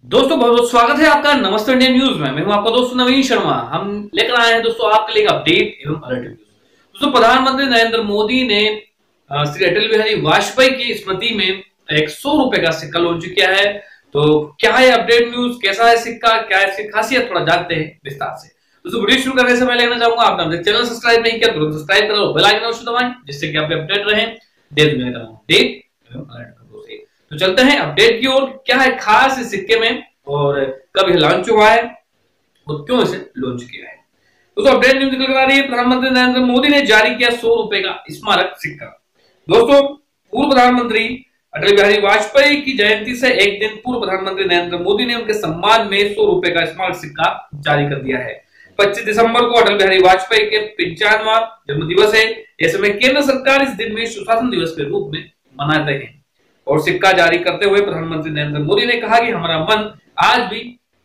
दोस्तों बहुत बहुत स्वागत है आपका नमस्ते इंडिया न्यूज में। मैं हूं आपका दोस्त नवीन शर्मा। हम लेकर आए हैं दोस्तों आपके लिए अपडेट एवं अलर्ट न्यूज। दोस्तों प्रधानमंत्री नरेंद्र मोदी ने श्री अटल बिहारी वाजपेयी की स्मृति में एक 100 रुपए का सिक्का लॉन्च किया है। तो क्या है अपडेट न्यूज, कैसा है सिक्का, क्या है इसकी खासियत, थोड़ा जानते हैं विस्तार से। दोस्तों वीडियो शुरू करने से पहले कहना चाहूंगा आपने हमारे चैनल सब्सक्राइब नहीं किया तुरंत सब्सक्राइब करो, बेल आइकन अवश्य दबाएं जिससे कि आप अपडेट रहें देश दुनिया का अपडेट एवं अलर्ट खबरों से। तो चलते हैं अपडेट की ओर। क्या है खास इस सिक्के में और कब यह लॉन्च हुआ है और क्यों इसे लॉन्च किया है। दोस्तों अपडेट न्यूज निकल कर आ रही है। प्रधानमंत्री नरेंद्र मोदी ने जारी किया 100 रुपए का स्मारक सिक्का। दोस्तों पूर्व प्रधानमंत्री अटल बिहारी वाजपेयी की जयंती से एक दिन पूर्व प्रधानमंत्री नरेंद्र मोदी ने उनके सम्मान में 100 रुपए का स्मारक सिक्का जारी कर दिया है। 25 दिसंबर को अटल बिहारी वाजपेयी के 95वां जन्म दिवस है। ऐसे में केंद्र सरकार इस दिन में सुशासन दिवस के रूप में मनाते हैं और सिक्का जारी करते हुए प्रधानमंत्री नरेंद्र मोदी ने कहा कि हमारा मन आज भी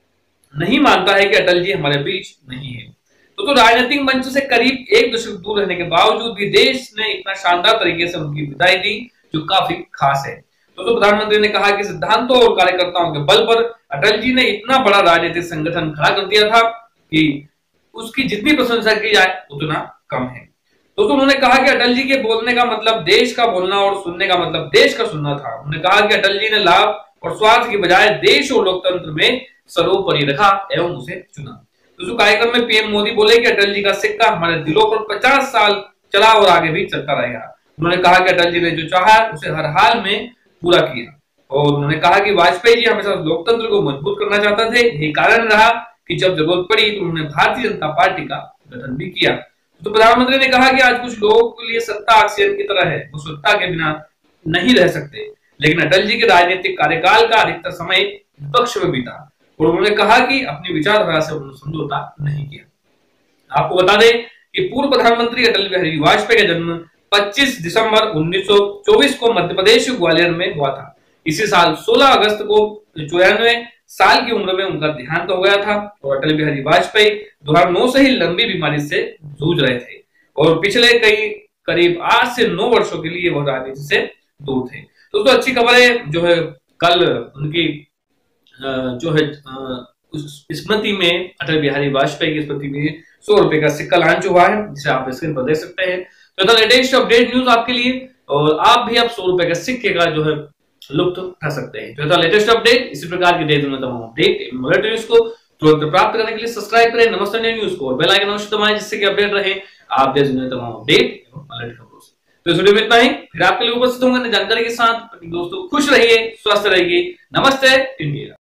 नहीं मानता है कि अटल जी हमारे बीच नहीं है। तो राजनीतिक मंच से करीब एक दशक दूर रहने के बावजूद भी देश ने इतना शानदार तरीके से उनकी विदाई दी जो काफी खास है। तो प्रधानमंत्री ने कहा कि सिद्धांतों और कार्यकर्ताओं के बल पर अटल जी ने इतना बड़ा राजनीतिक संगठन खड़ा कर दिया था कि उसकी जितनी प्रशंसा की जाए उतना कम है। दोस्तों उन्होंने कहा कि अटल जी के बोलने का मतलब देश का बोलना और सुनने का मतलब देश का सुनना था। उन्होंने कहा कि अटल जी ने लाभ और स्वार्थ की बजाय देश और लोकतंत्र में सर्वोपरि रखा एवं उसे चुना। दोस्तों कार्यक्रम में पीएम मोदी बोले कि अटल जी का सिक्का हमारे दिलों पर 50 साल चला और आगे भी चलता रहेगा। उन्होंने कहा कि अटल जी ने जो चाहा उसे हर हाल में पूरा किया और उन्होंने कहा कि वाजपेयी जी हमेशा लोकतंत्र को मजबूत करना चाहते थे। यही कारण रहा कि जब जरूरत पड़ी तो उन्होंने भारतीय जनता पार्टी का गठन भी किया। तो प्रधानमंत्री ने कहा कि आज कुछ लोगों के लिए सत्ता ऑक्सीजन की तरह है, वो सत्ता के बिना नहीं रह सकते, लेकिन अटल जी के राजनीतिक कार्यकाल का अधिकतर समय विपक्ष में बीता और उन्होंने कहा कि अपनी विचारधारा से उन्होंने समझौता नहीं किया। आपको बता दें कि पूर्व प्रधानमंत्री अटल बिहारी वाजपेयी का जन्म 25 दिसंबर 1924 को मध्य प्रदेश ग्वालियर में हुआ था। इसी साल 16 अगस्त को 94 साल की उम्र में उनका देहांत हो गया था और अटल बिहारी वाजपेयी 2009 से ही लंबी बीमारी से जूझ रहे थे और पिछले करीब 8 से 9 वर्षों के लिए वह राजनीति से दूर थे। तो अच्छी खबर है जो है कल उनकी जो है स्मृति में अटल बिहारी वाजपेयी की स्मृति में 100 रुपए का सिक्का लॉन्च हुआ है जिसे आप स्क्रीन पर देख सकते हैं। तो लेटेस्ट अपडेट न्यूज आपके लिए और आप भी 100 रुपए के सिक्के का जो है लुत्फ उठा सकते हैं। तो लेटेस्ट अपडेट इसी प्रकार की तमाम अपडेट न्यूज को तुरंत प्राप्त करने के लिए सब्सक्राइब करें नमस्ते इंडिया न्यूज को और बेल आइकन अवश्य दबाएं जिससे कि अपडेट रहे आप देश दुनिया तमाम अपडेट एवं अलर्ट खबरों से। तो इस वीडियो में इतना ही, फिर आपके लिए उपस्थित होंगे जानकारी के साथ। दोस्तों खुश रहिए, स्वस्थ रहिए। नमस्ते इंडिया।